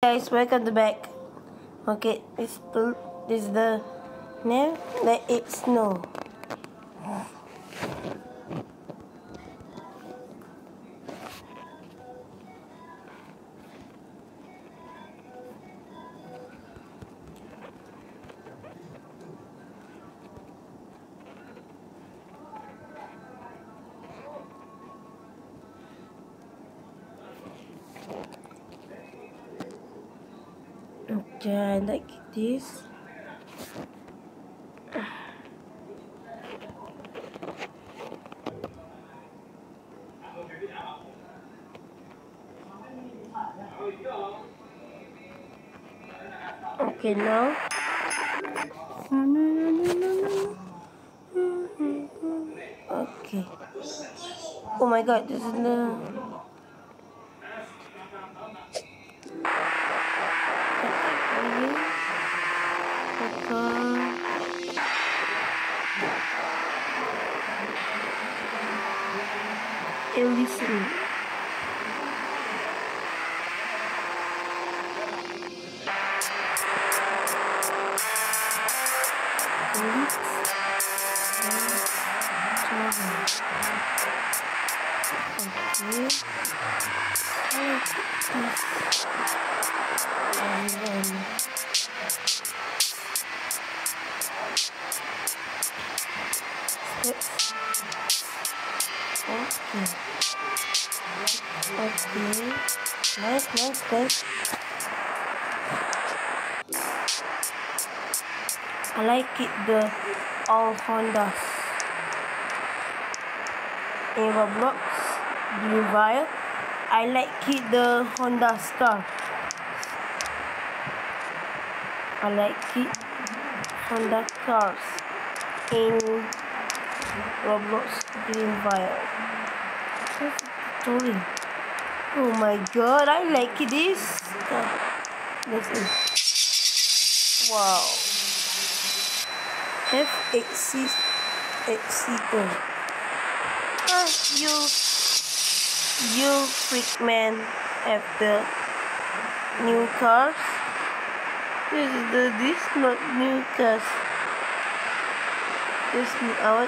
Guys, welcome to back. Okay, this is the name. Let it snow. Okay, I like this. Okay, now. Okay. Oh my god, this is the... Listen. Okay. Nice. I like it, the all Hondas. In Roblox, Blue Vial, I like it, the Honda Star. I like it, Honda cars in Roblox Green Vial. Oh my god, I like this. Listen. Wow. F8C2. You freak man have the new cars. This not new cars. This new out.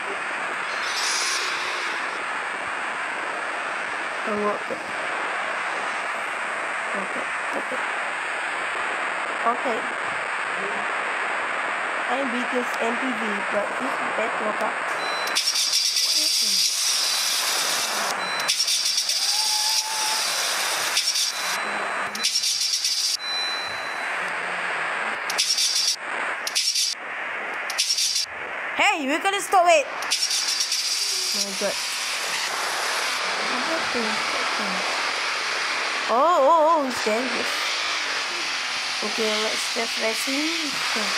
Okay. I'm biggest MPV, but this is better car. Hey, we're gonna stop it. Oh my god. Oh, it's dangerous. Okay, let's just racing.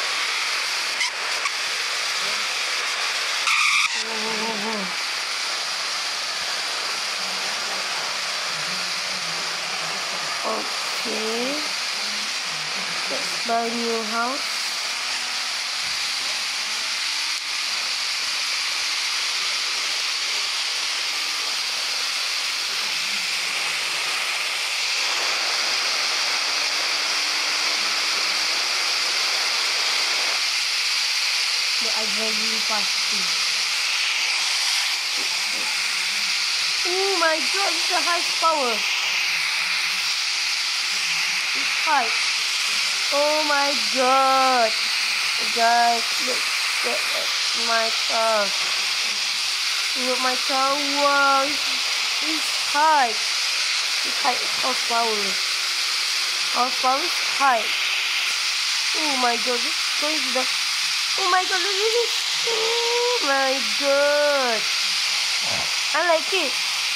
Okay, let's buy new house. I drive really fast too. Oh my god, it's the highest power. It's high. Oh my god. Guys, look at my car. Look at my car. Wow, it's high. It's high horsepower. Horsepower is high. Oh my god, this is going to the... Oh my god, look at this. Oh my god. I like it.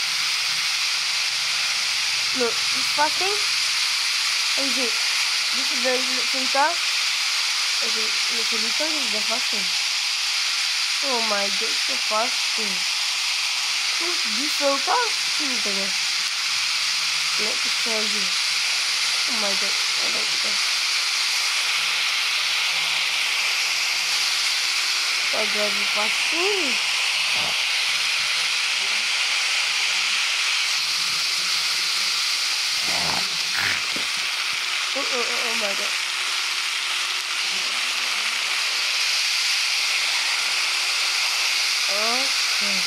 Look, it's passing. What is it? This is the electric car. Okay, electric car is the fasting. Oh my god, it's so fasting. This diesel car. Let me show you. Oh my god, I like it. I drive it fast. Oh my god. Okay.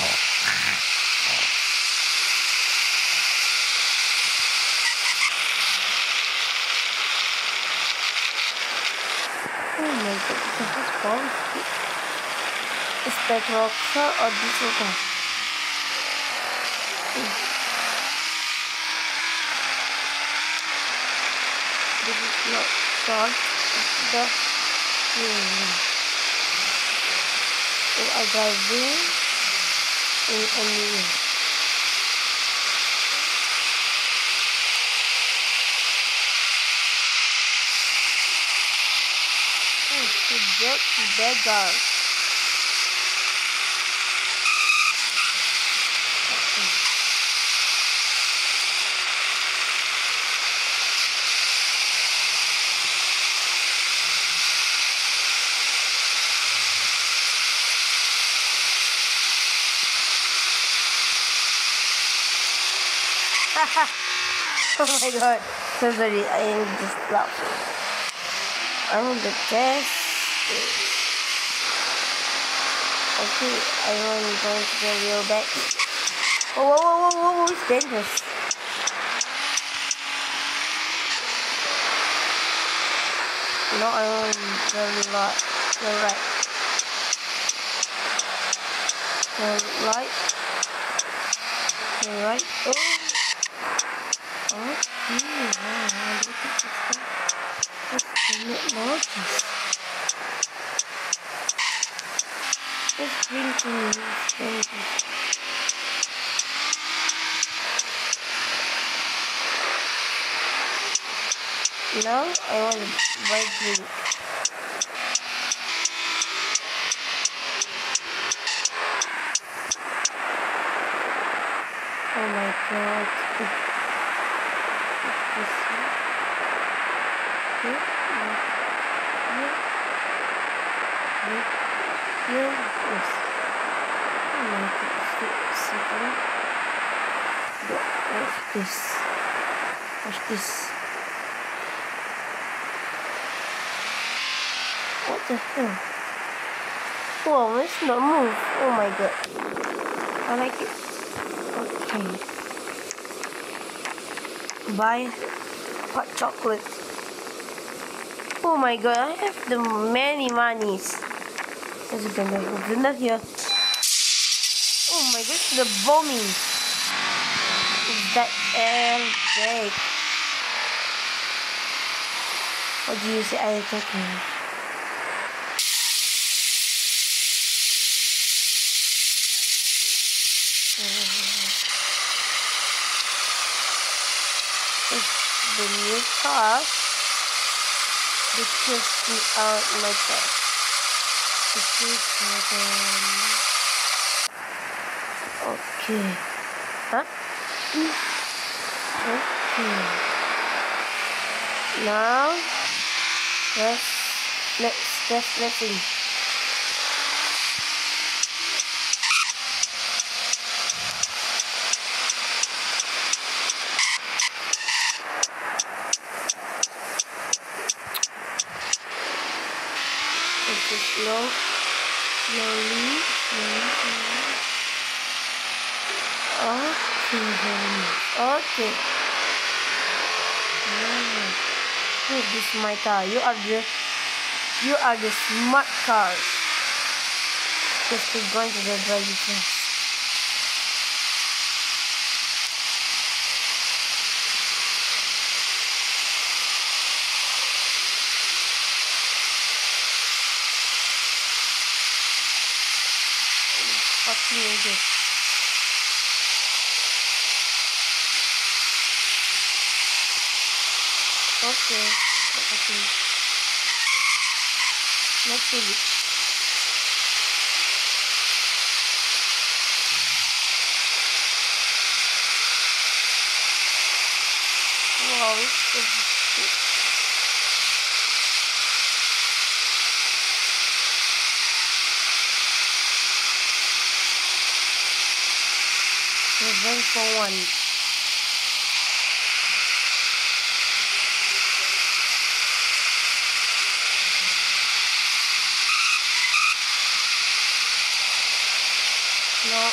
Oh my god, this is bomb. Is that rocker or diesel car? This is not short. It's the so I driving in a new. The beggar. Oh my god, so sorry, I am just laughing. I'm the best. Okay, I want to go to the real back. Whoa, it's dangerous. No, I want the right. The right. Oh. Okay, wow, look at this. Let's notice. Let's bring to me. Now I want to buy drink. Oh my god. What's this? What the hell? Whoa, let's not move. Oh my god. I like it. Okay. Buy hot chocolate. Oh my god, I have the many monies. As you can open here. Oh my god, the bombing. Is that air break? What do you say? I take it. It's the new car. This kills me out my car. This is okay. Huh? Okay. Now let's see. Slowly. Okay. Hey, this is my car. You are the smart car. Just keep going to the driving class. Fucking idiot. Okay. Let's see it. Wow, revenge for one.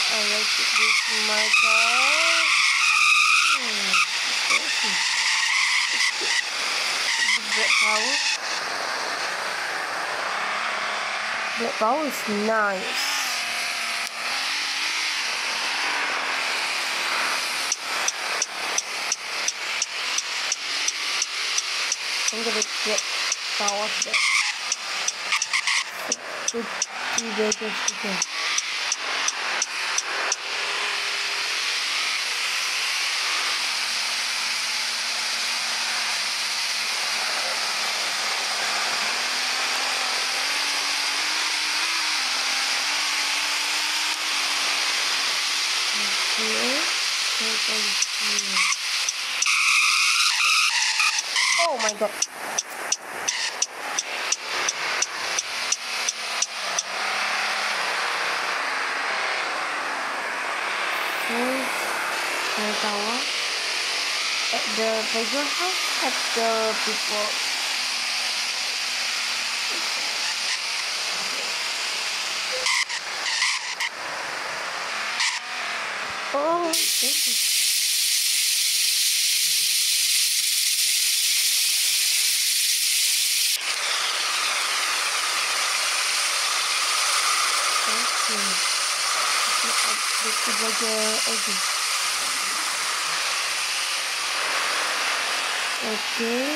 I like this my car. The black power. Black power is nice. I'm gonna get power back. Put 3 vehicles again. Oh my god. My tower at the playground house at the people. Oh, thank you. Okay.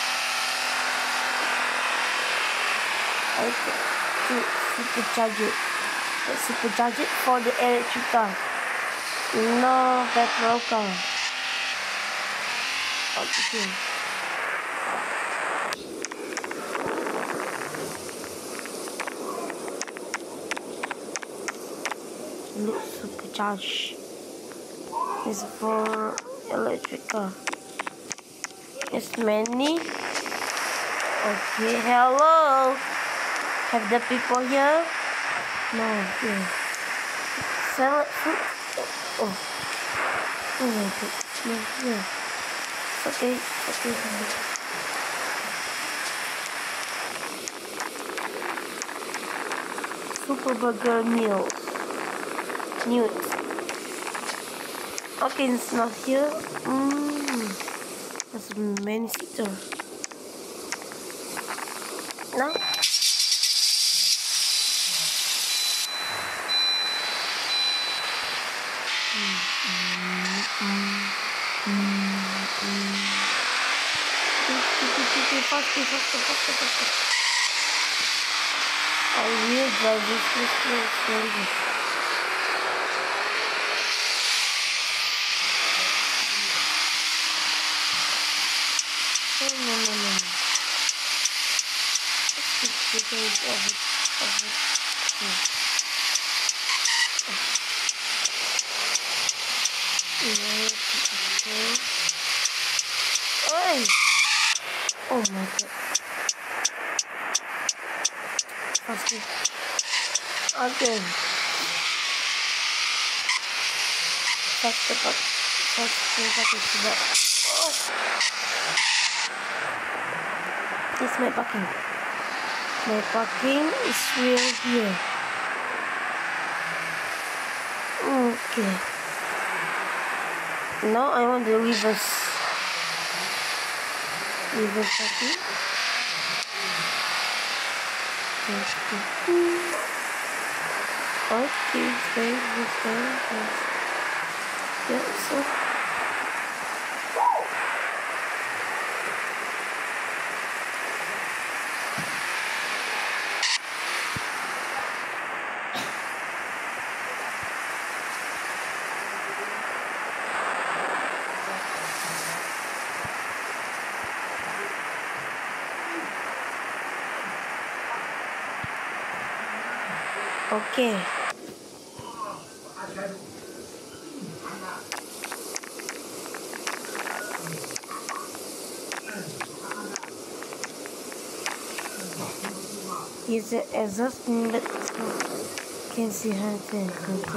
Okay. To supercharge it. Let's supercharge it for the electric car. No petrol car. Okay. Look, supercharge. It's for electric car. It's many. Okay, hello. Have the people here? No, here. Sell it food. Oh. Oh my god. No, here. Okay, okay. Super burger meals. Nude. Okay, it's not here. There's many seater. Now. Faster. I will drive this slowly. No. Because of it. Hey! Oh my god. Faster. Again. Faster. Oh. This is my parking. My parking is real here. Okay. Now I want the reverse parking. Okay, very. Yeah, so. Okay. Is the exhaust but can see her thing.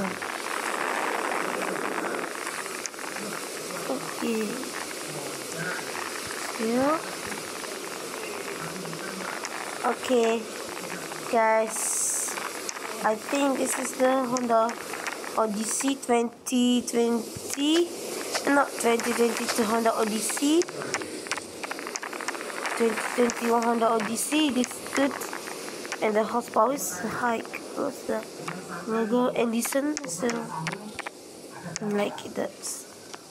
Okay. Still. Okay, guys. I think this is the Honda Odyssey 2020, not 2022 Honda Odyssey, 2021 Honda Odyssey. This is good, and the horsepower is high. What's the Mega Edison? So I like it. That's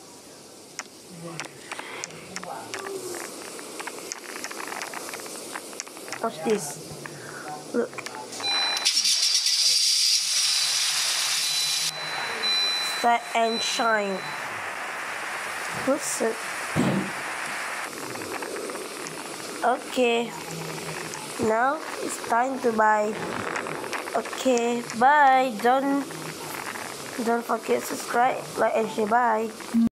watch this. Look. Start and shine. What's it? Okay. Now it's time to buy. Okay, bye. Don't forget to subscribe, like, and share. Bye.